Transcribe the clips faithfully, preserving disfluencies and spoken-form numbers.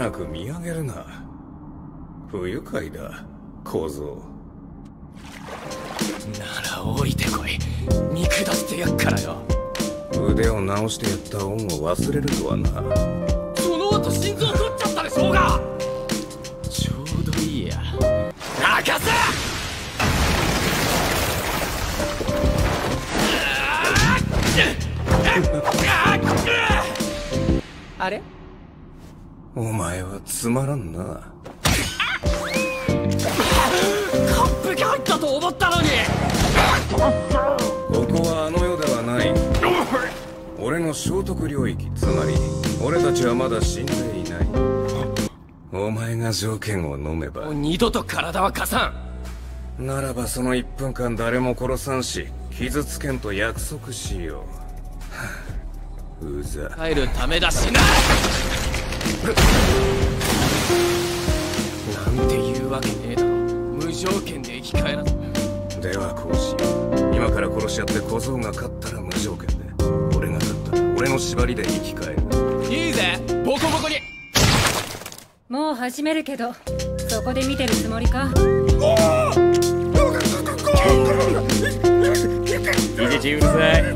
なく見上げるな。不愉快だ小僧。 なら降りてこい。見下してやっからよ。 腕を直してやった恩を忘れるとはな。 その後心臓取っちゃったでしょうが。ちょうどいいや。任せ。あれ？ お前はつまらんな。 完璧入ったと思ったのに。 ここはあの世ではない。俺の聖徳領域、つまり俺たちはまだ死んでいない。お前が条件を飲めば二度と体は貸さん。ならばそのいっぷんかん誰も殺さんし傷つけんと約束しよう。うざ。 帰るためだしな。なんて言うわけねえだろ。無条件で生き返らず。 ではこうしよう。今から殺し合って小僧が勝ったら無条件で、俺が勝ったら俺の縛りで生き返る。 いいぜ、ボコボコに。 もう始めるけど、そこで見てるつもりか。 いちいちうるさい。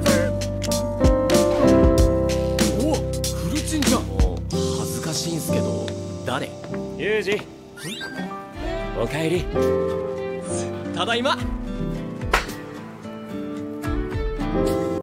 お、フルチンじゃん。恥ずかしいんすけど、誰？ ユージ、おかえり。 ただいま。